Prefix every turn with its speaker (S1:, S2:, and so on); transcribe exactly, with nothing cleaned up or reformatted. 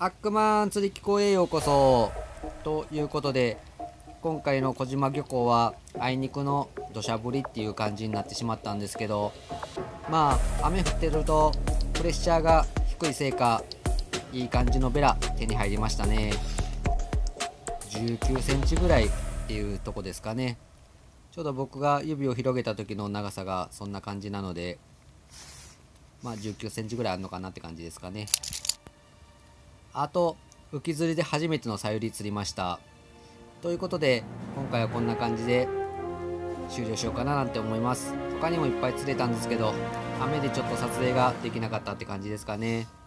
S1: アックマン釣り機構へようこそということで、今回の小島漁港はあいにくの土砂降りっていう感じになってしまったんですけど、まあ雨降ってるとプレッシャーが低いせいかいい感じのベラ手に入りましたね。じゅうきゅうセンチぐらいっていうとこですかね。ちょうど僕が指を広げた時の長さがそんな感じなので、まあじゅうきゅうセンチぐらいあるのかなって感じですかね。あと浮き釣りで初めてのさゆり釣りました。ということで今回はこんな感じで終了しようかななんて思います。他にもいっぱい釣れたんですけど、雨でちょっと撮影ができなかったって感じですかね。